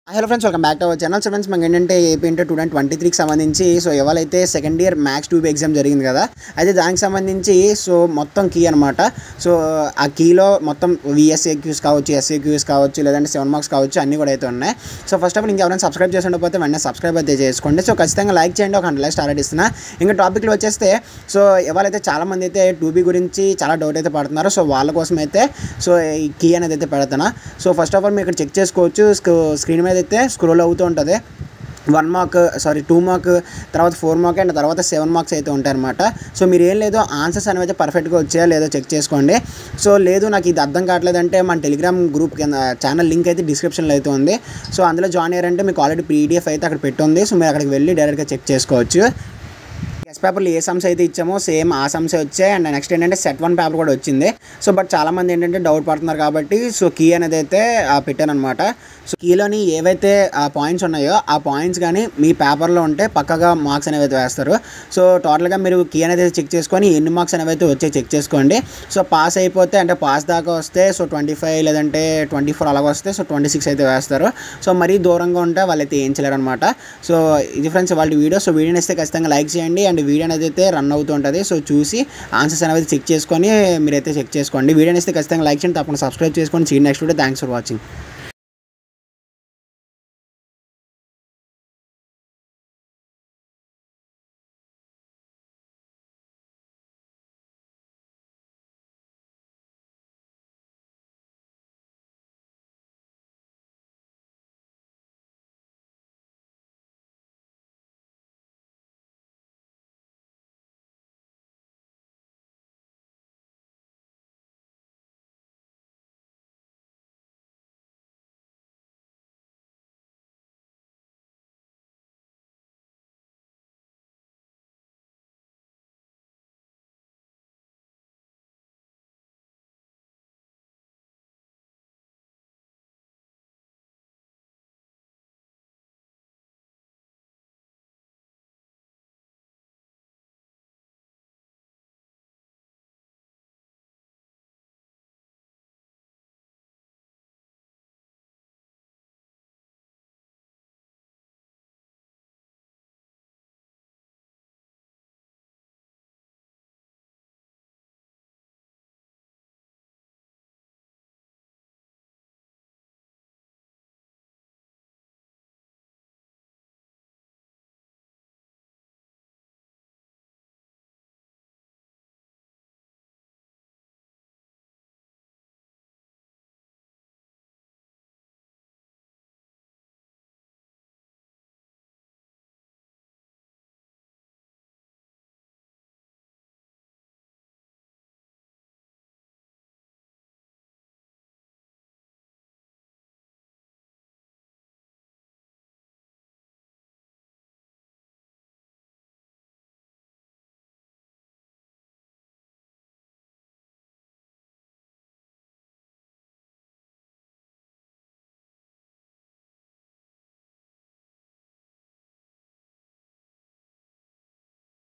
Hello friends, welcome back to our channel. So friends, మనకి ఏంటంటే AP inter 2023కి సంబంధించి ఇవాళైతే సెకండ్ ఇయర్ మ్యాథ్స్ 2 ఎగ్జామ్ జరిగింది కదా. అయితే దానికి సంబంధించి మొత్తం కీ అనమాట. సో ఆ కీలో మొత్తం విఎస్ఏక్యూస్ కావచ్చు, ఎస్ఏక్యూస్ కావచ్చు, లేదంటే 7 మార్క్స్ కావచ్చు, అన్నీ కూడా అయితే ఉన్నాయి. సో ఫస్ట్ ఆఫ్ ఆల్ ఇంకెవరైనా సబ్స్క్రైబ్ చేసి ఉండకపోతే వెంటనే సబ్స్క్రైబ్ అయితే చేసుకోండి. సో ఖచ్చితంగా లైక్ చేయండి. ఒక 100 లైక్స్ టార్గెట్ ఇస్తున్నా. ఇంకా టాపిక్లో వచ్చేస్తే ఇవాళైతే చాలామంది అయితే 2B గురించి చాలా డౌట్ అయితే పడుతున్నారు. సో వాళ్ళ కోసం అయితే ఈ కీ అనేది అయితే పెడుతున్నా. సో ఫస్ట్ ఆఫ్ ఆల్ మీరు ఇక్కడ చెక్ చేసుకోవచ్చు. స్క్రీన్ మీద అయితే స్క్రోల్ అవుతూ ఉంటుంది. 2 మార్క్, తర్వాత 4 మార్క్ అండ్ తర్వాత 7 మార్క్స్ అయితే ఉంటాయి అనమాట. సో మీరు ఏం లేదు, ఆన్సర్స్ అనేవి అయితే పర్ఫెక్ట్గా వచ్చాయా లేదో చెక్ చేసుకోండి. సో లేదు నాకు ఇది అర్థం కావట్లేదంటే మన టెలిగ్రామ్ గ్రూప్ కింద ఛానల్ లింక్ అయితే డిస్క్రిప్షన్లో అయితే ఉంది. సో అందులో జాయిన్ అయ్యారంటే మీకు ఆల్రెడీ PDF అయితే అక్కడ పెట్టుంది. సో మీరు అక్కడికి వెళ్ళి డైరెక్ట్గా చెక్ చేసుకోవచ్చు. టెస్ట్ పేపర్లో ఏ సమ్స్ అయితే ఇచ్చామో సేమ్ ఆ సమ్సే వచ్చాయి. అండ్ నెక్స్ట్ ఏంటంటే సెట్ 1 పేపర్ కూడా వచ్చింది. సో బట్ చాలామంది ఏంటంటే డౌట్ పడుతున్నారు కాబట్టి కీ అనేది అయితే పెట్టాను అనమాట. సో కీలోని ఏవైతే పాయింట్స్ ఉన్నాయో ఆ పాయింట్స్ కానీ మీ పేపర్లో ఉంటే పక్కగా మార్క్స్ అనేవి అయితే వేస్తారు. సో టోటల్గా మీరు కీ అనేది చెక్ చేసుకొని ఎన్ని మార్క్స్ అనేవి అయితే వచ్చాయి చెక్ చేసుకోండి. సో పాస్ అయిపోతే అంటే పాస్ దాకా వస్తే 25 లేదంటే 24 అలాగ వస్తే 26 అయితే వేస్తారు. సో మరీ దూరంగా ఉంటే వాళ్ళైతే ఏం చేయలేరు అనమాట. సో ఇది ఫ్రెండ్స్ వాళ్ళ వీడియో. సో వీడియోని అయితే ఖచ్చితంగా లైక్ చేయండి. అండ్ వీడియో అనేది అయితే రన్ అవుతూ ఉంటుంది. సో చూసి ఆన్సర్స్ అనేది చెక్ చేసుకొని మీరైతే చెక్ చేసుకోండి. వీడియోని అయితే ఖచ్చితంగా లైక్ చేయండి. తప్పకుండా సబ్స్క్రైబ్ చేసుకోండి. See next video. Thanks for watching.